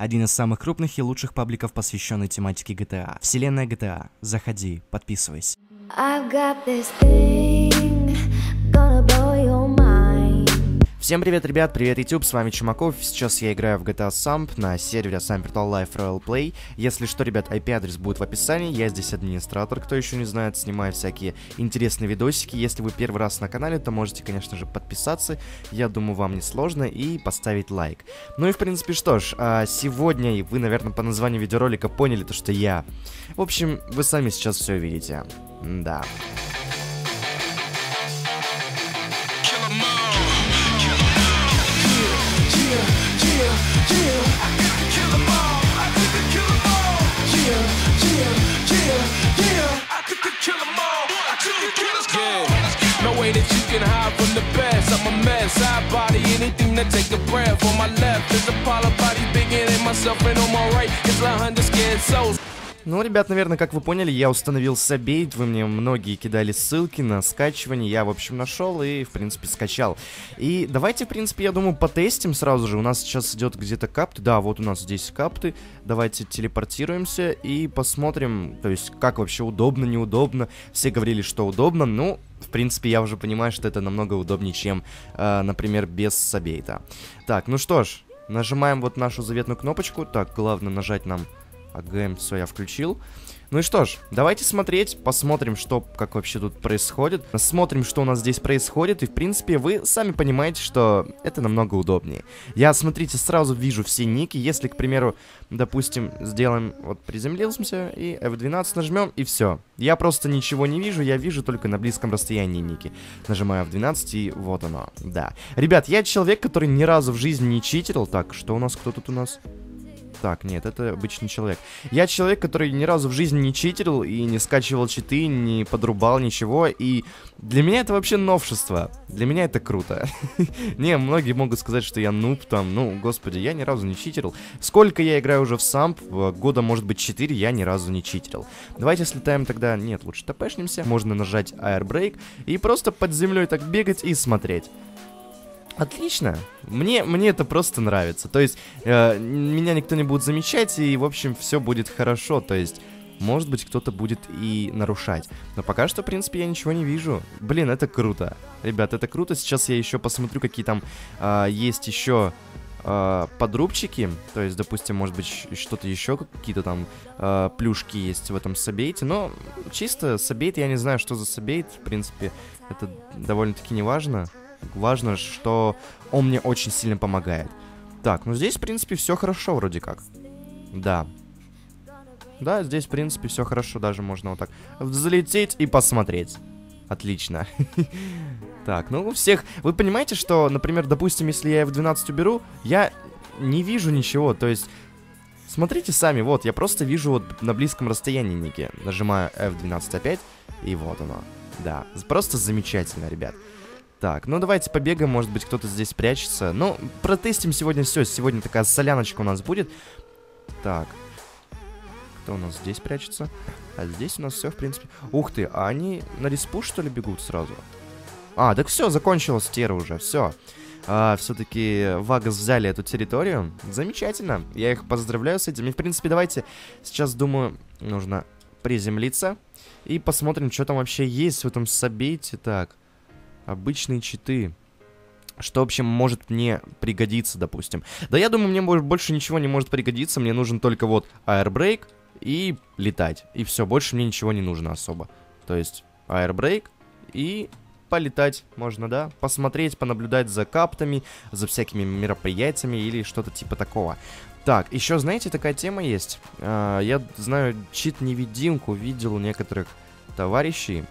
один из самых крупных и лучших пабликов, посвященный тематике GTA. Вселенная GTA. Заходи, подписывайся. I've got this thing, gonna blow your mind. Всем привет, ребят, привет, YouTube, с вами Чумаков. Сейчас я играю в GTA Samp на сервере Sampertal Life Roleplay. Если что, ребят, IP-адрес будет в описании. Я здесь администратор, кто еще не знает, снимаю всякие интересные видосики. Если вы первый раз на канале, то можете, конечно же, подписаться. Я думаю, вам не сложно, и поставить лайк. Ну и, в принципе, что ж, сегодня вы, наверное, по названию видеоролика поняли то, что я. В общем, вы сами сейчас все видите. Да. No way that you can hide from the best. I'm a mess. I body anything that take a breath. On my left is a pile of body bigger than myself, and on my right is 100 scared souls. Ну, ребят, наверное, как вы поняли, я установил Sabate. Вы мне многие кидали ссылки на скачивание. Я, в общем, нашел и, в принципе, скачал. И давайте, в принципе, я думаю, потестим сразу же. У нас сейчас идет где-то капты. Да, вот у нас здесь капты. Давайте телепортируемся и посмотрим, то есть, как вообще удобно, неудобно. Все говорили, что удобно. Ну, в принципе, я уже понимаю, что это намного удобнее, чем, например, без Sabate. Так, ну что ж, нажимаем вот нашу заветную кнопочку. Так, главное нажать нам... АГМ, все, я включил. Ну и что ж, давайте смотреть, посмотрим, что, как вообще тут происходит. Смотрим, что у нас здесь происходит. И, в принципе, вы сами понимаете, что это намного удобнее. Я, смотрите, сразу вижу все ники. Если, к примеру, допустим, сделаем, вот приземлился и F12 нажмем, и все. Я просто ничего не вижу, я вижу только на близком расстоянии ники. Нажимаю F12, и вот оно, да. Ребят, я человек, который ни разу в жизни не читерил. Так, что у нас, кто тут у нас? Так, нет, это обычный человек. Я человек, который ни разу в жизни не читерил и не скачивал читы, не подрубал ничего. И для меня это вообще новшество. Для меня это круто. Не, многие могут сказать, что я нуб там. Ну, господи, я ни разу не читерил. Сколько я играю уже в Самп? Года, может быть, 4, я ни разу не читерил. Давайте слетаем тогда... Нет, лучше тпшнемся. Можно нажать Airbreak и просто под землей так бегать и смотреть. Отлично. Мне это просто нравится. То есть, меня никто не будет замечать, и, в общем, все будет хорошо. То есть, может быть, кто-то будет и нарушать. Но пока что, в принципе, я ничего не вижу. Блин, это круто. Ребят, это круто. Сейчас я еще посмотрю, какие там есть еще подрубчики. То есть, допустим, может быть, что-то еще, какие-то там плюшки есть в этом Sabate. Но чисто Sabate, я не знаю, что за Sabate. В принципе, это довольно-таки не важно. Важно, что он мне очень сильно помогает. Так, ну здесь, в принципе, все хорошо вроде как. Да. Да, здесь, в принципе, все хорошо. Даже можно вот так взлететь и посмотреть. Отлично. Так, ну у всех... Вы понимаете, что, например, допустим, если я F12 уберу, я не вижу ничего. То есть, смотрите сами, вот, я просто вижу вот на близком расстоянии ники. Нажимаю F12 опять, и вот оно. Да, просто замечательно, ребят. Так, ну давайте побегаем, может быть, кто-то здесь прячется. Ну, протестим сегодня все. Сегодня такая соляночка у нас будет. Так. Кто у нас здесь прячется? А здесь у нас все, в принципе... Ух ты, а они на респу, что ли, бегут сразу? А, так все, закончилась тера уже, все. Все-таки Вагас взяли эту территорию. Замечательно, я их поздравляю с этим. И, в принципе, давайте сейчас, думаю, нужно приземлиться. И посмотрим, что там вообще есть в этом Sabate. Так. Обычные читы. Что, в общем, может мне пригодиться, допустим. Да я думаю, мне больше ничего не может пригодиться. Мне нужен только вот Airbreak и летать. И все, больше мне ничего не нужно особо. То есть Airbreak и полетать можно, да? Посмотреть, понаблюдать за каптами, за всякими мероприятиями или что-то типа такого. Так, еще, знаете, такая тема есть. Я знаю, чит-невидимку видел у некоторых товарищей.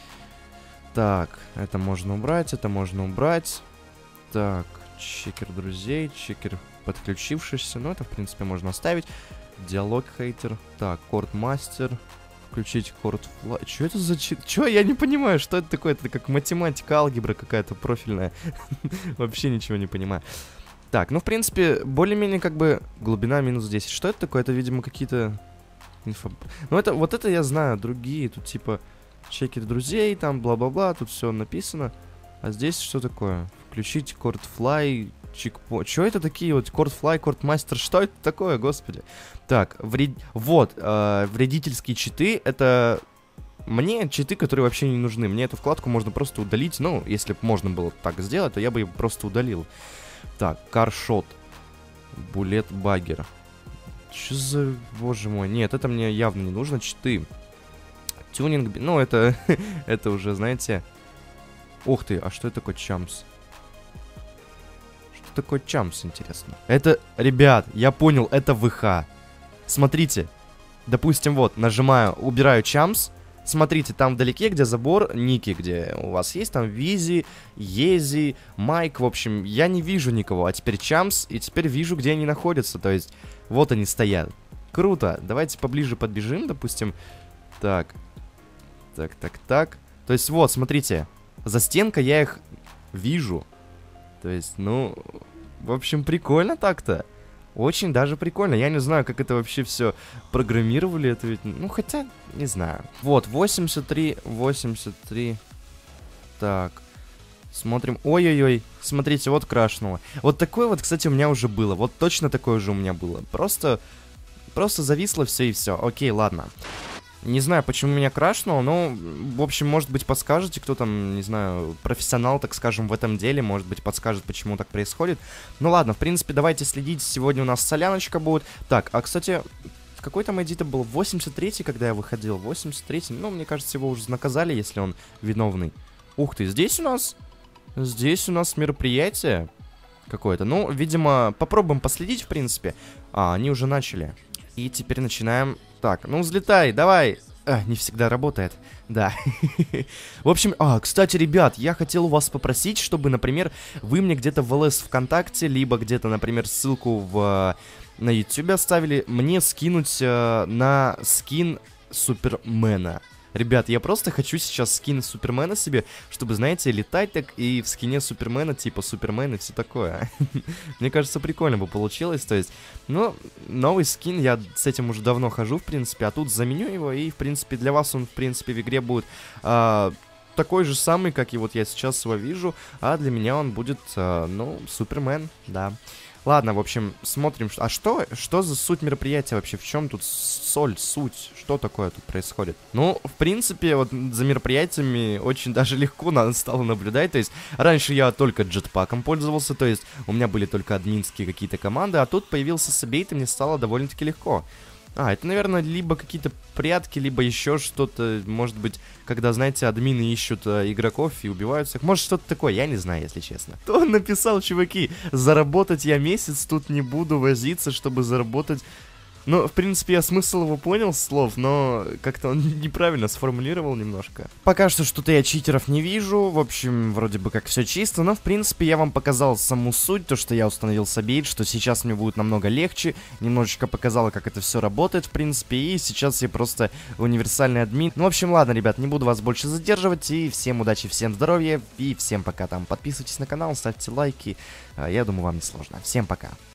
Так, это можно убрать, это можно убрать. Так, чекер друзей, чекер подключившийся. Ну, это, в принципе, можно оставить. Диалог хейтер. Так, корт мастер. Включить корт флай. Что это за чит? Чё? Я не понимаю, что это такое. Это как математика, алгебра какая-то профильная. Вообще ничего не понимаю. Так, ну, в принципе, более-менее как бы глубина минус 10. Что это такое? Это, видимо, какие-то... Ну, это, вот это я знаю. Другие тут, типа... Чекер друзей, там, бла-бла-бла, тут все написано. А здесь что такое? Включить Chordfly, чекпоинт. Что это такие вот Chordfly, Chordmaster? Что это такое, господи? Так, вредительские читы, это... Мне читы, которые вообще не нужны. Мне эту вкладку можно просто удалить. Ну, если бы можно было так сделать, то я бы ее просто удалил. Так, Carshot. Bullet Bagger. Что за... Боже мой. Нет, это мне явно не нужно. Читы. Тюнинг... Ну, это... это уже, знаете... Ух ты, а что это такое Чамс? Что такое Чамс, интересно? Это... Ребят, я понял, это ВХ. Смотрите. Допустим, вот, нажимаю, убираю Чамс. Смотрите, там вдалеке, где забор, ники, где у вас есть, там Визи, Ези, Майк, в общем, я не вижу никого, а теперь Чамс, и теперь вижу, где они находятся, то есть, вот они стоят. Круто, давайте поближе подбежим, допустим, так, то есть, вот, смотрите, за стенкой я их вижу, то есть, ну, в общем, прикольно так-то. Очень даже прикольно. Я не знаю, как это вообще все программировали. Это ведь... Ну, хотя, не знаю. Вот, 83. Так. Смотрим. Ой-ой-ой. Смотрите, вот крашнуло. Вот такое вот, кстати, у меня уже было. Вот точно такое же у меня было. Просто зависло все и все. Окей, ладно. Не знаю, почему меня крашнуло, но, в общем, может быть, подскажете, кто там, не знаю, профессионал, так скажем, в этом деле, может быть, подскажет, почему так происходит. Ну ладно, в принципе, давайте следить, сегодня у нас соляночка будет. Так, а, кстати, какой там эдит был? 83-й, когда я выходил, 83-й, ну, мне кажется, его уже наказали, если он виновный. Ух ты, здесь у нас мероприятие какое-то, ну, видимо, попробуем последить, в принципе. А, они уже начали. И теперь начинаем... Так, ну взлетай, давай. Не всегда работает. Да. В общем, кстати, ребят, я хотел у вас попросить, чтобы, например, вы мне где-то в ЛС ВКонтакте, либо где-то, например, ссылку на YouTube оставили, мне скинуть на скин Супермена. Ребят, я просто хочу сейчас скин Супермена себе, чтобы, знаете, летать так и в скине Супермена, типа Супермен и все такое. Мне кажется, прикольно бы получилось, то есть, ну, новый скин, я с этим уже давно хожу, в принципе, а тут заменю его, и, в принципе, для вас он, в принципе, в игре будет такой же самый, как и вот я сейчас его вижу, а для меня он будет, ну, Супермен, да. Ладно, в общем, смотрим. А что за суть мероприятия вообще? В чем тут суть? Что такое тут происходит? Ну, в принципе, вот за мероприятиями очень даже легко стало наблюдать. То есть, раньше я только джетпаком пользовался, то есть, у меня были только админские какие-то команды, а тут появился Себейт, и мне стало довольно-таки легко. Это, наверное, либо какие-то прятки, либо еще что-то, может быть, когда, знаете, админы ищут игроков и убивают всех. Может, что-то такое, я не знаю, если честно. Кто он написал, чуваки? Заработать я месяц тут не буду возиться, чтобы заработать... Ну, в принципе, я смысл его понял слов, но как-то он неправильно сформулировал немножко. Пока что что-то я читеров не вижу, в общем, вроде бы как все чисто, но, в принципе, я вам показал саму суть, то, что я установил Себейт, что сейчас мне будет намного легче, немножечко показала, как это все работает, в принципе, и сейчас я просто универсальный админ. Ну, в общем, ладно, ребят, не буду вас больше задерживать, и всем удачи, всем здоровья, и всем пока там. Подписывайтесь на канал, ставьте лайки, я думаю, вам не сложно. Всем пока.